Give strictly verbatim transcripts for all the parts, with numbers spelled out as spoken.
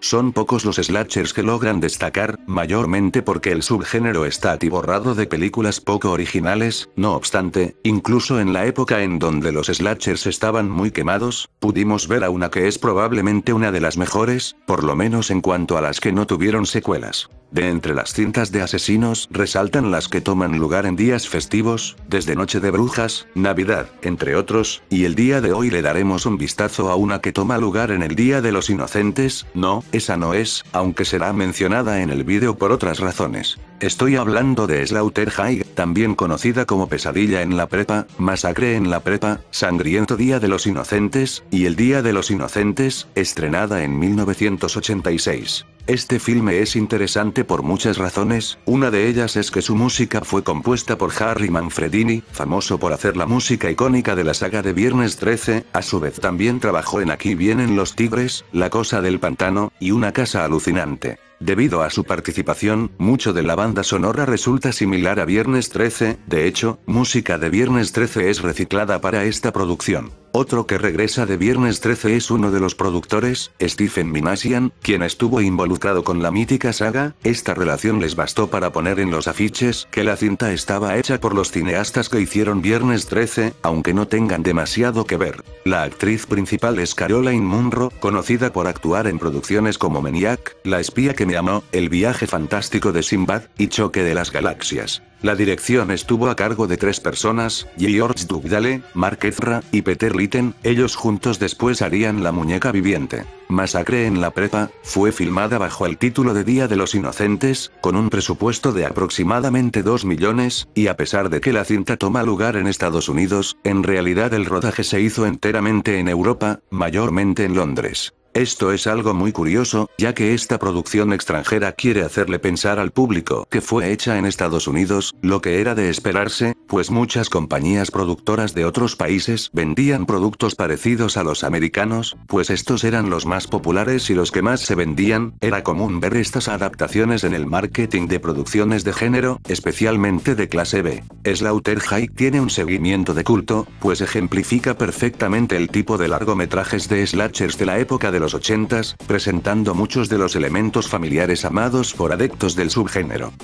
Son pocos los slashers que logran destacar, mayormente porque el subgénero está atiborrado de películas poco originales. No obstante, incluso en la época en donde los slashers estaban muy quemados, pudimos ver a una que es probablemente una de las mejores, por lo menos en cuanto a las que no tuvieron secuelas. De entre las cintas de asesinos resaltan las que toman lugar en días festivos, desde Noche de Brujas, Navidad, entre otros, y el día de hoy le daremos un vistazo a una que toma lugar en el Día de los Inocentes. No, esa no es, aunque será mencionada en el vídeo por otras razones. Estoy hablando de Slaughter High, también conocida como Pesadilla en la Prepa, Masacre en la Prepa, Sangriento Día de los Inocentes, y El Día de los Inocentes, estrenada en mil novecientos ochenta y seis. Este filme es interesante por muchas razones, una de ellas es que su música fue compuesta por Harry Manfredini, famoso por hacer la música icónica de la saga de Viernes trece, a su vez también trabajó en Aquí vienen los tigres, La cosa del pantano, y Una casa alucinante. Debido a su participación, mucho de la banda sonora resulta similar a Viernes trece, de hecho, música de Viernes trece es reciclada para esta producción. Otro que regresa de Viernes trece es uno de los productores, Stephen Minasian, quien estuvo involucrado con la mítica saga. Esta relación les bastó para poner en los afiches que la cinta estaba hecha por los cineastas que hicieron Viernes trece, aunque no tengan demasiado que ver. La actriz principal es Caroline Munro, conocida por actuar en producciones como Maniac, La espía que me amó, El viaje fantástico de Sinbad, y Choque de las galaxias. La dirección estuvo a cargo de tres personas, George Dugdale, Mark Ezra, y Peter Litten. Ellos juntos después harían La muñeca viviente. Masacre en la Prepa, fue filmada bajo el título de Día de los Inocentes, con un presupuesto de aproximadamente dos millones, y a pesar de que la cinta toma lugar en Estados Unidos, en realidad el rodaje se hizo enteramente en Europa, mayormente en Londres. Esto es algo muy curioso, ya que esta producción extranjera quiere hacerle pensar al público que fue hecha en Estados Unidos, lo que era de esperarse, pues muchas compañías productoras de otros países vendían productos parecidos a los americanos, pues estos eran los más populares y los que más se vendían. Era común ver estas adaptaciones en el marketing de producciones de género, especialmente de clase B. Slaughter High tiene un seguimiento de culto, pues ejemplifica perfectamente el tipo de largometrajes de slashers de la época de los ochentas, presentando muchos de los elementos familiares amados por adeptos del subgénero.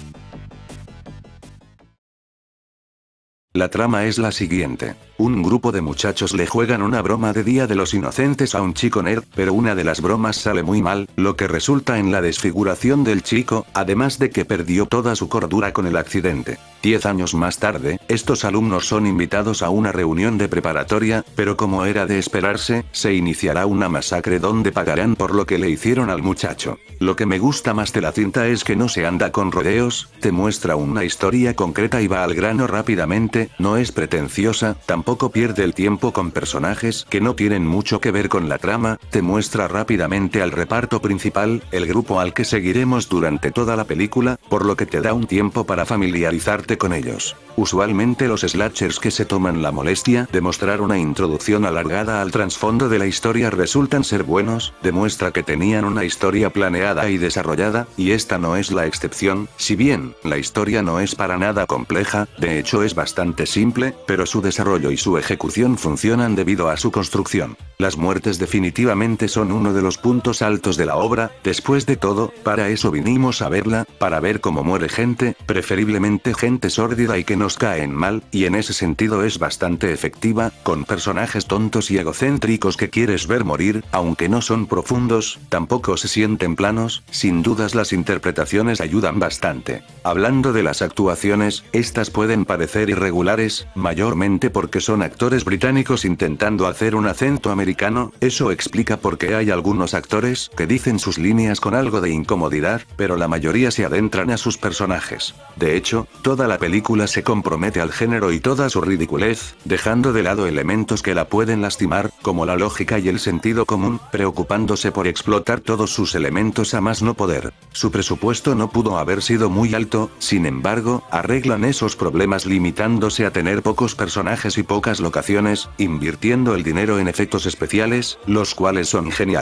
La trama es la siguiente. Un grupo de muchachos le juegan una broma de Día de los Inocentes a un chico nerd, pero una de las bromas sale muy mal, lo que resulta en la desfiguración del chico, además de que perdió toda su cordura con el accidente. Diez años más tarde, estos alumnos son invitados a una reunión de preparatoria, pero como era de esperarse, se iniciará una masacre donde pagarán por lo que le hicieron al muchacho. Lo que me gusta más de la cinta es que no se anda con rodeos, te muestra una historia concreta y va al grano rápidamente, no es pretenciosa, tampoco pierde el tiempo con personajes que no tienen mucho que ver con la trama, te muestra rápidamente al reparto principal, el grupo al que seguiremos durante toda la película, por lo que te da un tiempo para familiarizarte con ellos. Usualmente los slashers que se toman la molestia de mostrar una introducción alargada al trasfondo de la historia resultan ser buenos, demuestra que tenían una historia planeada y desarrollada, y esta no es la excepción. Si bien la historia no es para nada compleja, de hecho es bastante simple, pero su desarrollo y su ejecución funcionan debido a su construcción. Las muertes definitivamente son uno de los puntos altos de la obra. Después de todo, para eso vinimos a verla, para ver cómo muere gente, preferiblemente gente sórdida y que nos caen mal, y en ese sentido es bastante efectiva, con personajes tontos y egocéntricos que quieres ver morir, aunque no son profundos, tampoco se sienten planos. Sin dudas las interpretaciones ayudan bastante. Hablando de las actuaciones, estas pueden parecer irregulares, mayormente porque son actores británicos intentando hacer un acento americano. Eso explica por qué hay algunos actores que dicen sus líneas con algo de incomodidad, pero la mayoría se adentran a sus personajes. De hecho, toda la película se compromete al género y toda su ridiculez, dejando de lado elementos que la pueden lastimar, como la lógica y el sentido común, preocupándose por explotar todos sus elementos a más no poder. Su presupuesto no pudo haber sido muy alto, sin embargo, arreglan esos problemas limitándose a tener pocos personajes y pocas locaciones, invirtiendo el dinero en efectos especiales, los cuales son geniales.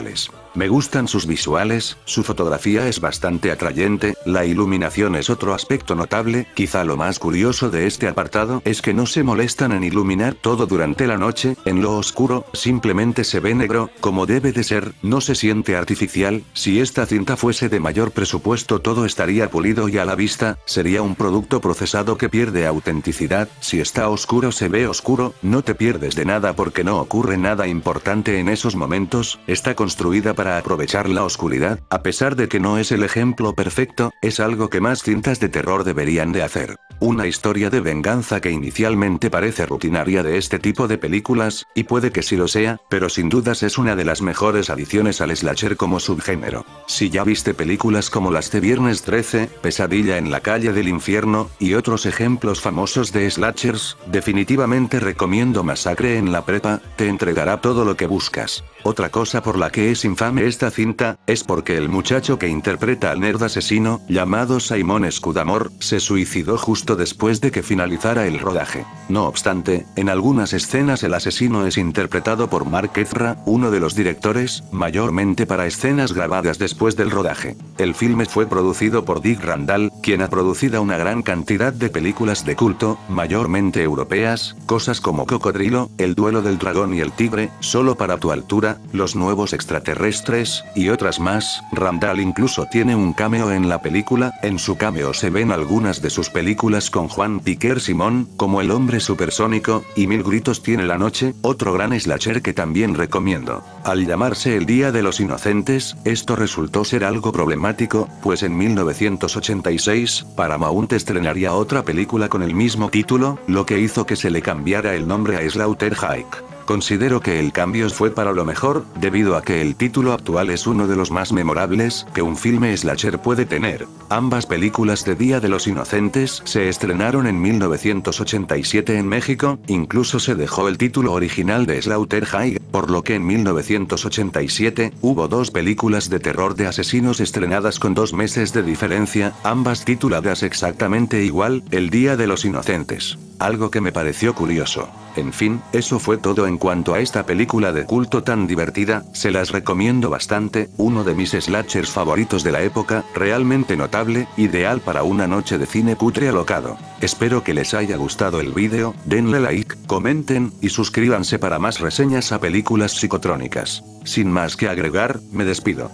Me gustan sus visuales, su fotografía es bastante atrayente, la iluminación es otro aspecto notable, quizá lo más curioso de este apartado es que no se molestan en iluminar todo durante la noche, en lo oscuro, simplemente se ve negro, como debe de ser, no se siente artificial. Si esta cinta fuese de mayor presupuesto todo estaría pulido y a la vista, sería un producto procesado que pierde autenticidad. Si está oscuro se ve oscuro, no te pierdes de nada porque no ocurre nada importante en esos momentos, está construida para aprovechar la oscuridad, a pesar de que no es el ejemplo perfecto, es algo que más cintas de terror deberían de hacer. Una historia de venganza que inicialmente parece rutinaria de este tipo de películas, y puede que sí lo sea, pero sin dudas es una de las mejores adiciones al slasher como subgénero. Si ya viste películas como las de Viernes trece, Pesadilla en la calle del infierno, y otros ejemplos famosos de slashers, definitivamente recomiendo Masacre en la prepa, te entregará todo lo que buscas. Otra cosa por la que es infame esta cinta, es porque el muchacho que interpreta al nerd asesino, llamado Simon Scudamore, se suicidó justo después de que finalizara el rodaje. No obstante, en algunas escenas el asesino es interpretado por Mark Ezra, uno de los directores, mayormente para escenas grabadas después del rodaje. El filme fue producido por Dick Randall, quien ha producido una gran cantidad de películas de culto, mayormente europeas, cosas como Cocodrilo, El duelo del dragón y el tigre, Solo para tu altura, Los nuevos extraterrestres, y otras más. Randall incluso tiene un cameo en la película, en su cameo se ven algunas de sus películas con Juan Piquer Simón, como El hombre supersónico, y Mil gritos tiene la noche, otro gran slasher que también recomiendo. Al llamarse El Día de los Inocentes, esto resultó ser algo problemático, pues en mil novecientos ochenta y seis, Paramount estrenaría otra película con el mismo título, lo que hizo que se le cambiara el nombre a Slaughterhike. Considero que el cambio fue para lo mejor, debido a que el título actual es uno de los más memorables que un filme slasher puede tener. Ambas películas de Día de los Inocentes se estrenaron en mil novecientos ochenta y siete en México, incluso se dejó el título original de Slaughterhike, por lo que en mil novecientos ochenta y siete, hubo dos películas de terror de asesinos estrenadas con dos meses de diferencia, ambas tituladas exactamente igual, El Día de los Inocentes. Algo que me pareció curioso. En fin, eso fue todo en cuanto a esta película de culto tan divertida, se las recomiendo bastante, uno de mis slashers favoritos de la época, realmente notable, ideal para una noche de cine cutre alocado. Espero que les haya gustado el vídeo, denle like, comenten, y suscríbanse para más reseñas a películas psicotrónicas. Sin más que agregar, me despido.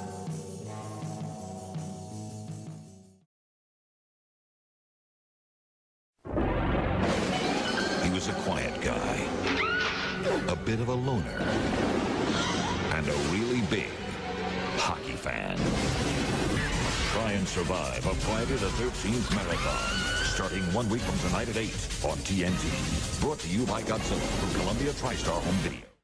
He was a quiet guy, a bit of a loner, and a really big hockey fan. Try and survive a Friday the thirteenth marathon, starting one week from tonight at eight on T N T. Brought to you by Godzilla from Columbia TriStar Home Video.